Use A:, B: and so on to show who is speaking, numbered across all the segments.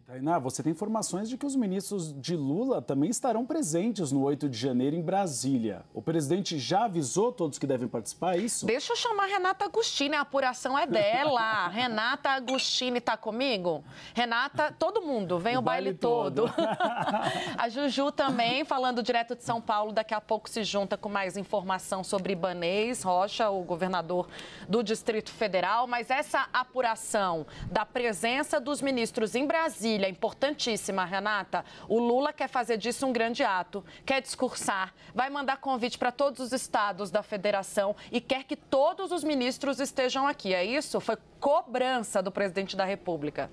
A: Tainá, você tem informações de que os ministros de Lula também estarão presentes no 8 de janeiro em Brasília. O presidente já avisou todos que devem participar, é isso?
B: Deixa eu chamar a Renata Agostini, a apuração é dela. Renata Agostini tá comigo? Renata, todo mundo, vem o baile todo. A Juju também, falando direto de São Paulo, daqui a pouco se junta com mais informação sobre Ibanez Rocha, o governador do Distrito Federal. Mas essa apuração da presença dos ministros em Brasília é importantíssima, Renata. O Lula quer fazer disso um grande ato, quer discursar, vai mandar convite para todos os estados da federação e quer que todos os ministros estejam aqui. É isso? Foi cobrança do presidente da República.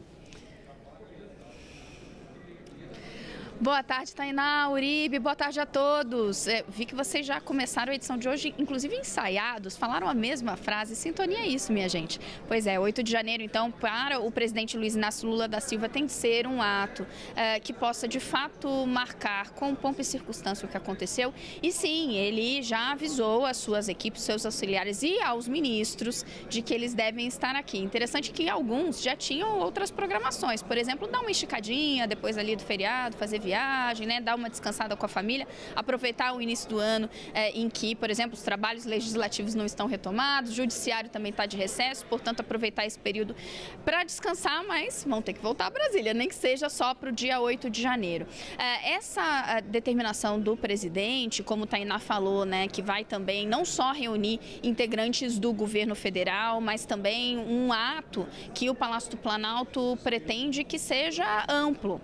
C: Boa tarde, Tainá, Uribe, boa tarde a todos. Vi que vocês já começaram a edição de hoje, inclusive ensaiados, falaram a mesma frase, sintonia é isso, minha gente. Pois é, 8 de janeiro, então, para o presidente Luiz Inácio Lula da Silva tem que ser um ato que possa, de fato, marcar com pompa e circunstância o que aconteceu. E sim, ele já avisou as suas equipes, seus auxiliares e aos ministros de que eles devem estar aqui. Interessante que alguns já tinham outras programações, por exemplo, dar uma esticadinha depois ali do feriado, fazer viagem, né, dar uma descansada com a família, aproveitar o início do ano em que, por exemplo, os trabalhos legislativos não estão retomados, o judiciário também está de recesso, portanto, aproveitar esse período para descansar, mas vão ter que voltar a Brasília, nem que seja só para o dia 8 de janeiro. Essa determinação do presidente, como o Tainá falou, né, que vai também não só reunir integrantes do governo federal, mas também um ato que o Palácio do Planalto pretende que seja amplo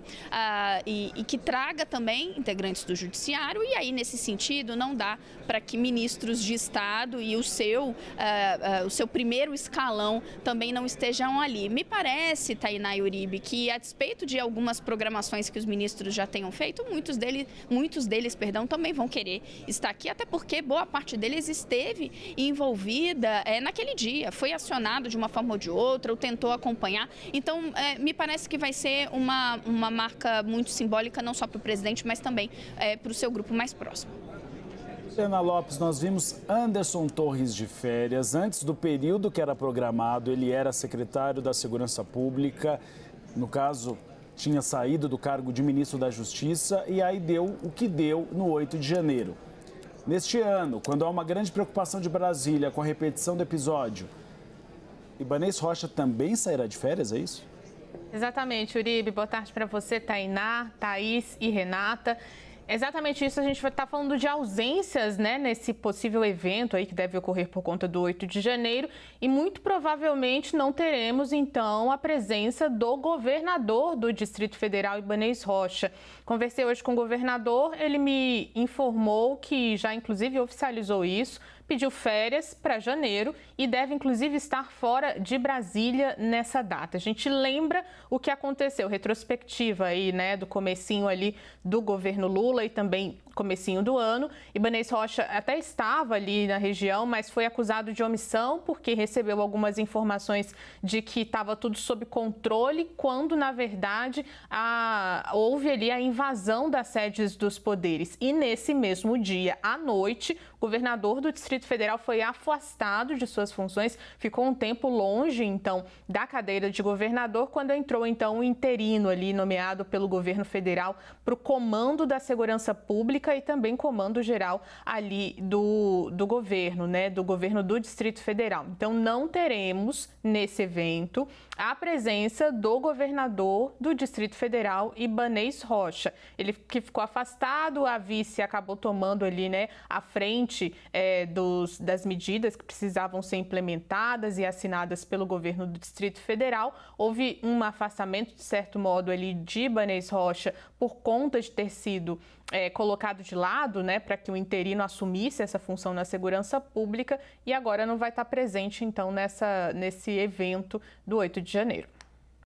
C: e que traga também integrantes do judiciário, e aí nesse sentido não dá para que ministros de Estado e o seu primeiro escalão também não estejam ali. Me parece, Tainá e Uribe, que a despeito de algumas programações que os ministros já tenham feito, muitos deles também vão querer estar aqui, até porque boa parte deles esteve envolvida naquele dia, foi acionado de uma forma ou de outra, ou tentou acompanhar. Então, me parece que vai ser uma marca muito simbólica, não só para o presidente, mas também para o seu grupo mais próximo.
A: Ana Lopes, nós vimos Anderson Torres de férias. Antes do período que era programado, ele era secretário da Segurança Pública. No caso, tinha saído do cargo de ministro da Justiça e aí deu o que deu no 8 de janeiro. Neste ano, quando há uma grande preocupação de Brasília com a repetição do episódio, Ibanez Rocha também sairá de férias, é isso?
D: Exatamente, Uribe. Boa tarde para você, Tainá, Thaís e Renata. Exatamente isso, a gente vai estar falando de ausências, né, nesse possível evento aí que deve ocorrer por conta do 8 de janeiro e muito provavelmente não teremos, então, a presença do governador do Distrito Federal, Ibanez Rocha. Conversei hoje com o governador, ele me informou que já, inclusive, oficializou isso, pediu férias para janeiro e deve, inclusive, estar fora de Brasília nessa data. A gente lembra o que aconteceu, retrospectiva aí, né, do comecinho ali do governo Lula e também comecinho do ano. Ibanez Rocha até estava ali na região, mas foi acusado de omissão porque recebeu algumas informações de que estava tudo sob controle, quando, na verdade, houve ali a invasão das sedes dos poderes. E nesse mesmo dia, à noite, o governador do Distrito Federal foi afastado de suas funções, ficou um tempo longe, então, da cadeira de governador, quando entrou, então, um interino ali, nomeado pelo governo federal para o comando da segurança pública e também comando geral ali do governo, né, do governo do Distrito Federal. Então, não teremos nesse evento a presença do governador do Distrito Federal, Ibanez Rocha. Ele que ficou afastado, a vice acabou tomando ali, né, à frente das medidas que precisavam ser implementadas e assinadas pelo governo do Distrito Federal. Houve um afastamento, de certo modo, ali de Ibanez Rocha por conta de ter sido colocado de lado, né, para que o interino assumisse essa função na segurança pública, e agora não vai estar presente, então, nesse evento do 8 de janeiro.